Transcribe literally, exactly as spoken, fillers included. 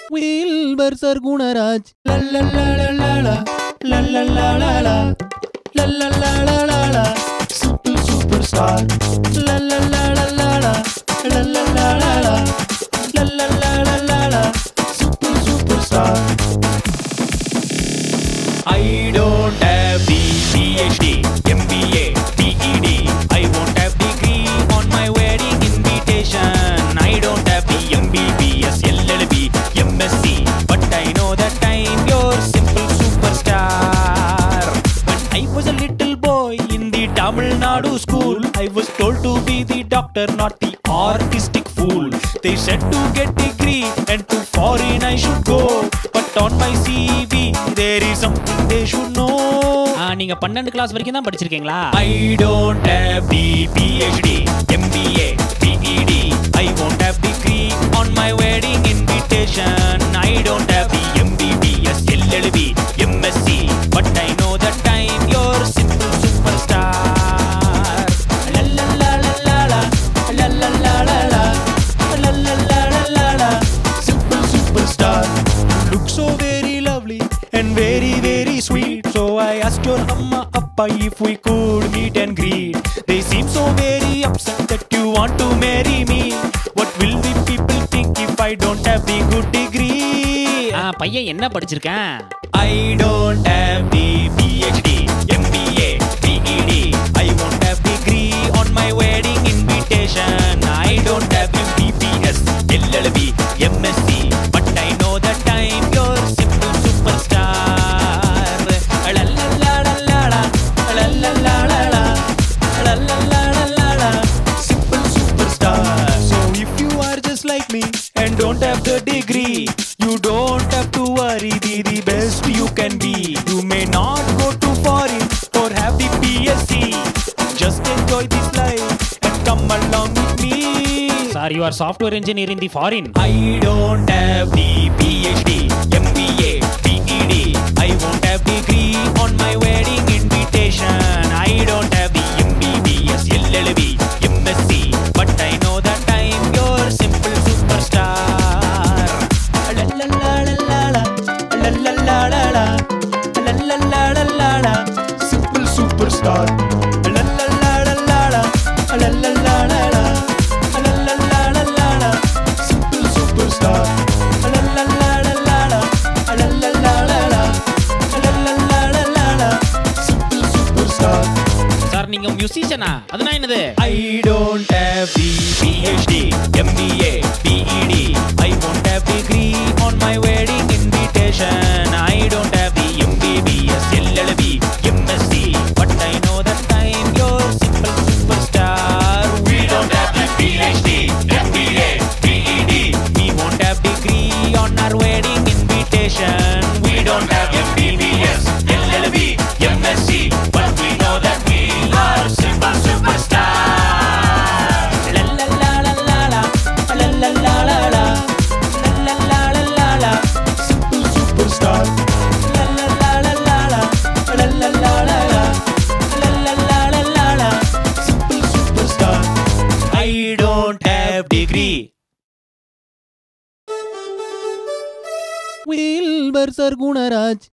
Wilbur Gunaraj. La la la la la la. La la la la la. La la la la la la. Super superstar. La la la la la la. La la la la la. La la la la la la. Super superstar. I don't have the PhD, M B A, D E D. I won't have degree on my wedding invitation. I don't have the M B B S, L L B, M S C. But I know that I'm your simple superstar. When I was a little boy in the Tamil Nadu school, I was told to be the doctor, not the artistic fool. They said to get degree and to foreign I should go. But on my C V there is something they should know. நீங்க பன்னெண்டு class வரைக்கும் தான் படிச்சிருக்கீங்களா? I don't have the PhD, M B A, D E D. I won't have degree on my wedding invitation. I don't have the M B B S, L L B, M S C. But I know that I'm your simple superstar. La la la la la la. La la la la la. La la la la la la. Simple superstar. Look so very lovely and very very sweet. So I asked your amma appa if we could meet and greet. They seem so very upset that you want to marry me. What will the people think if I don't have the good degree? ஆ பையன் என்ன படிச்சிருக்கான்? I don't have the PhD, M B A, D E D. I won't have degree on my wedding invitation. I don't have M B B S, L L B, M S C. But I know that I'm your simple superstar. La la la la la la. La la la la la. La la la la la la. Simple superstar. So if you are just like me and don't have the degree, you don't have to worry, be the best you can be. You may not go to foreign or have the P S C. Just enjoy this life and come along with me. Sir, you are software engineer in the foreign. I don't have the PhD, M B A, D E D. I won't have degree on my wedding invitation. I don't have the M B B S, L L B, M S C. But I know that I'm your simple superstar. La la la la la la. La la la la la. La la la la la la. Simple superstar. La la la la la la. La la la la la. La la la la la la. Simple superstar. La la la la la la. La la la la la. La la la la la la. Simple superstar. Sir நீங்க மியூசிஷியனா? அதுனா என்னது? I don't have the PhD, M B A, D E D. I won't have degree on my wedding invitation. I don't have the M B B S, L L B, M S C. But I know that I'm your simple superstar. We don't have the PhD, M B A, D E D. We won't have degree on our wedding invitation. We don't have M B B S, L L B, M S C. But we know that we are simple superstar. La la la la la la. La la la la la. La la la la la la. Simple superstar. La la la la la la. La la la la la. La la la la la la. Simple superstar. I don't have degree. Wilbur Gunaraj.